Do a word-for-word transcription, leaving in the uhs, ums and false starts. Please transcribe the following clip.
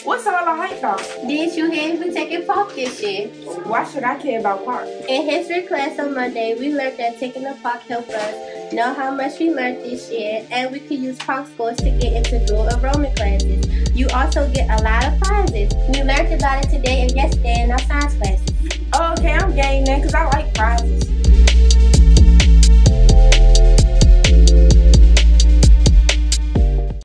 What's all the hype about? Did you hear we taking P A R C C this year? Why should I care about P A R C C? In history class on Monday, we learned that taking the P A R C C helped us know how much we learned this year, and we could use P A R C C scores to get into dual enrollment classes. You also get a lot of prizes. We learned about it today and yesterday in our science classes. Oh, okay, I'm game then because I like prizes.